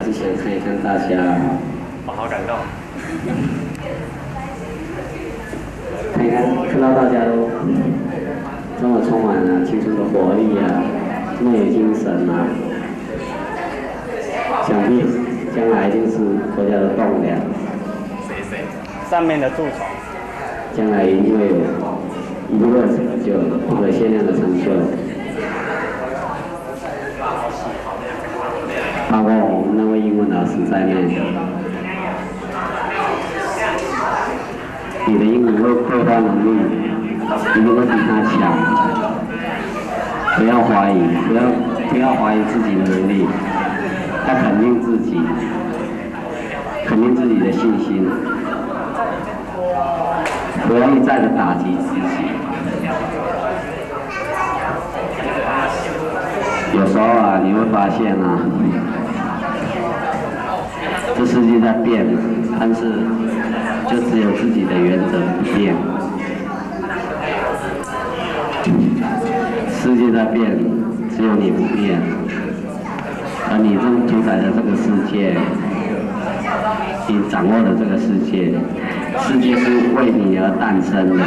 只想看一看大家， 好感动。 看到大家都这么充满了青春的活力啊，这么有精神啊，想必将来一定是国家的栋梁。 上面的蛀虫， 将来一定会有一定会有成就，不可限量的成就。包括我们那位英文老师在内，你的英文绘画能力一定会比他强。不要怀疑，不要怀疑自己的能力，要肯定自己，肯定自己的信心，不要一再的打击自己。有时候啊，你会发现啊，这世界在变，但是就只有自己的原则不变。世界在变，只有你不变，而你正主宰着这个世界，你掌握的这个世界，世界是为你而诞生的，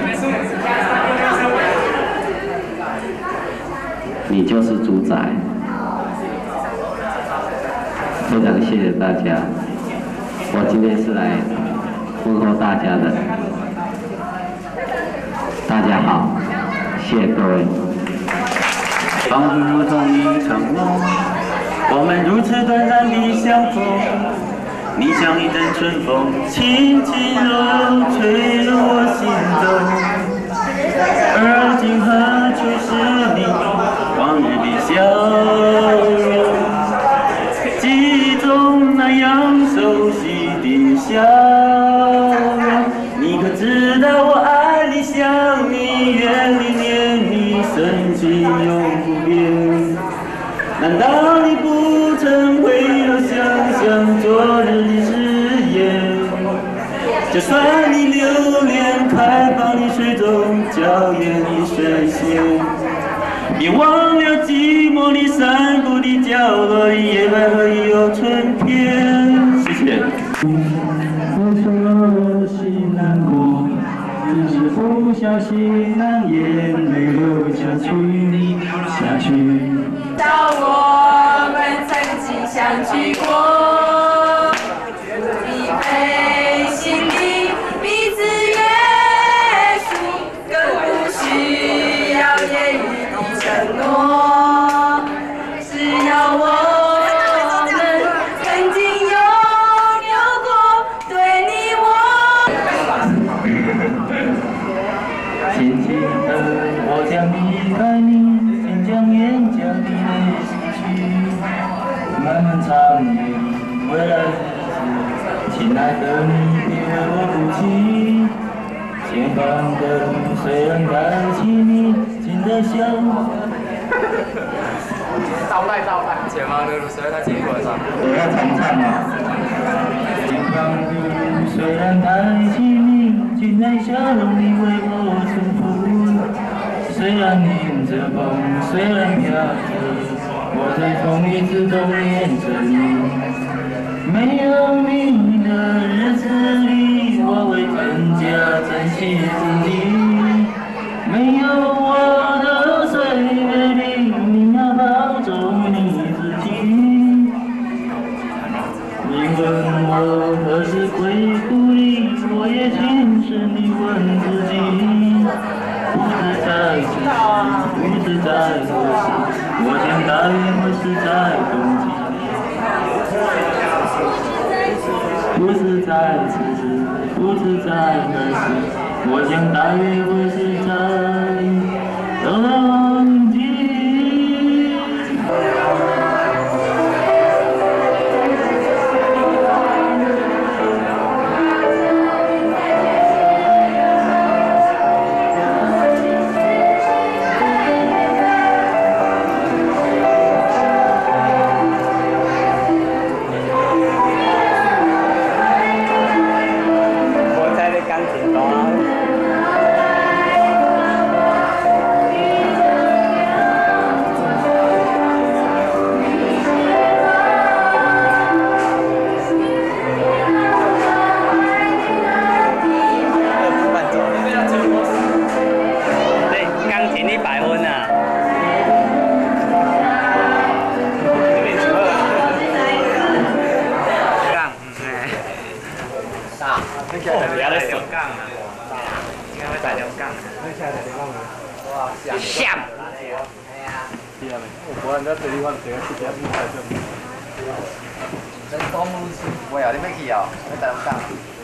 你就是主宰。非常谢谢大家，我今天是来问候大家的，大家好，谢谢各位。 仿佛如同一场梦，我们如此短暂的相逢。你像一阵春风，轻轻柔柔吹入我心中。而今何处是你往日的笑容？记忆中那样熟悉的笑容，你可知道我爱你想你远离念你深情永不变。难道你不曾回头想想昨日的誓言？就算你留恋开放的水中娇艳的水仙，别忘了寂寞的山谷的角落里野百合也有春天。谢谢。我说心难过，只是不小心让眼泪流下去。 到我们曾经相聚过，疲惫心里彼此约束，更不需要言语的承诺。只要我们曾经拥有过对你我。 轻轻地，我将离开你。将眼角的泪拭去，漫漫长夜里未来日子，亲爱的你别为我哭泣。前方的路虽然开启，你请在笑。 招待，前方的路虽然开启，我唱。 我要重唱啊！前方的路虽然开启，你请在笑容里为我祝福。虽然迎着风，虽然飘着，我在风雨之中念着你。没有你的日子里，我会更加珍惜自己。没有我的岁月里，你要保重你自己。你问我何时会故里，我也轻声地问自己。不知在几时，不知在何时，我将大约会是在冬季。不知在此时，不知在何时，我将大约会是在冬季。 不要再甩杠啊！应该会踩两杠。 闪！ 我人家这里我这个是比较厉害的。 真多母亲，喂啊！你要去哦？要踩两杠。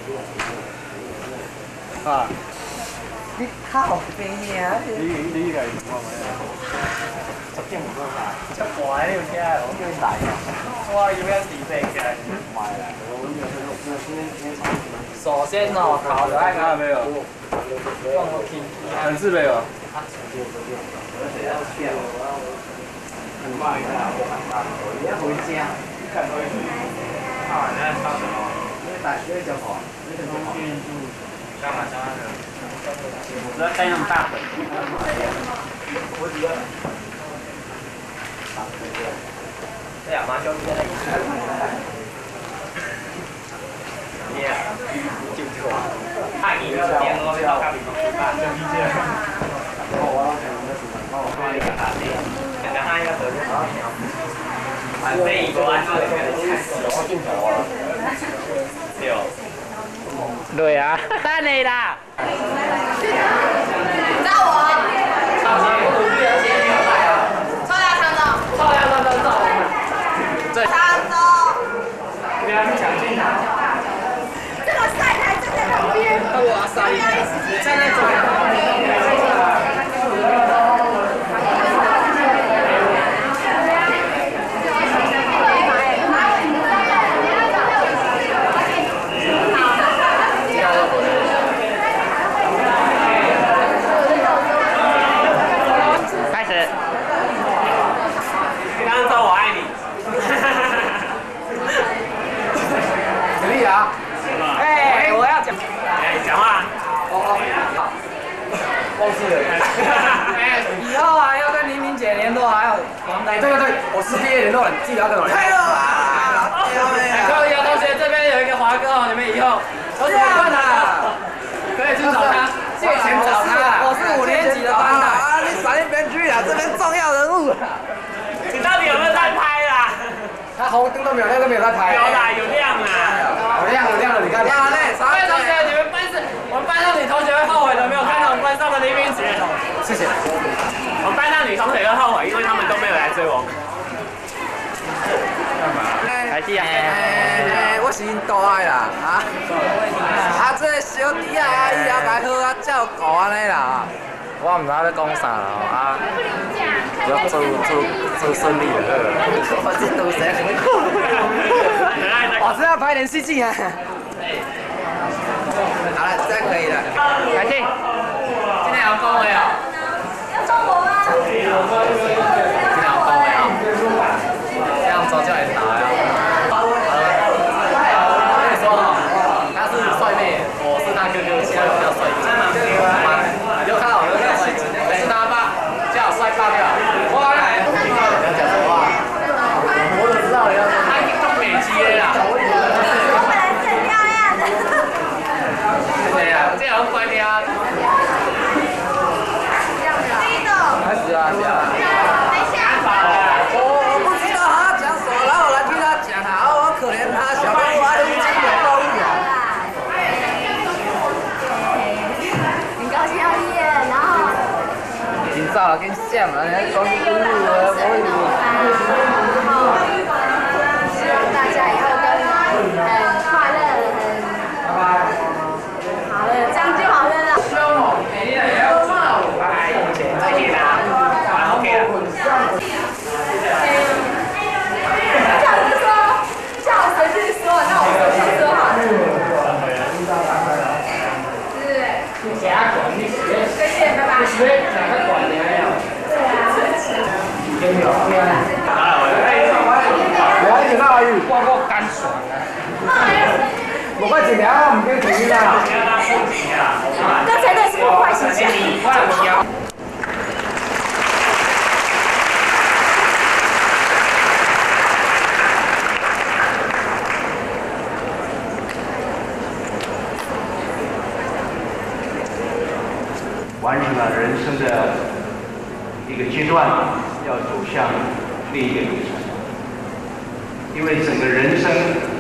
啊！你靠边呀！ 你个我咪10點唔該晒。 出國呢條車，我叫你嚟啊！哇！要一時食嘅，唔係啊！首先哦，考的看看没有？放我听，很是没有。很棒，你要回家。啊，你在唱什么？你在讲什么？你在中间住。干嘛干嘛的？我在带那么大本。我觉得。对呀，马上就在那里。就这个，太你了，点我要咖啡吗？就理解。两下一个合作。反正一个按照这个镜头啊。对啊，等你啦。找我。臭鸭长洲。臭鸭长洲找我们。对。长洲。不要去抢镜头。晒台站在旁边，哇塞！站在左边。开始。刚刚说我爱你。可以啊。我要讲，讲话。哦，好。忘记了。以后啊，要跟黎明姐联络，还有王丹。对，我是毕业联络人，记得要跟我联络。太好了！各位同学，这边有一个华哥哦，你们以后有什么困难可以去找他，借钱找他。我是5年级的班的。啊，你闪一边去啊！这边重要人物。你到底有没有在拍啦？他红灯都没有，那个没有在拍。有啦，有亮啦。有亮了，你看。亮了嘞！各位同学，你们我们班上女同学会后悔的，没有看到我们班上的黎明姐。谢谢。我们班上女同学会后悔，因为他们都没有来追我们。干嘛？来弟啊！我是因大爱啦，这个小弟啊，以后该好啊照顾安尼啦。我唔知要讲啥啦，要祝顺利的。我是赌神。我是要拍点戏剧啊。好了，这样可以了。开心。今天要恭维啊。要中我吗？今天要恭维啊。这样早就来打呀。我跟你说哈，他是帅妹，我是他哥哥，其他人比较帅一点。你就看到我就叫帅哥，我是他爸，叫我帅爸就好。哇！你要讲什么话？我怎么知道你要？他更美肌啦。这样乖的啊！开始啊！等一下。我不知道他讲什么，然后我来听他讲啊，我可怜他，小动物还是鸡有动物啊。 很高兴要毕业，然后。 紧张了，跟像了，你还装公路啊，我以为。 然后希望大家以后都很快乐，好了，这样就好了啦。 再见啦，OK 了。 这样子说，叫我随便说，那我随便说好了。对。再见，拜拜。 我一直到阿姨，我干爽啊！我快一年我唔跟佢啦。 刚才那是破坏形象。 完成了人生的一个阶段，要走向另一个旅程。因为整个人生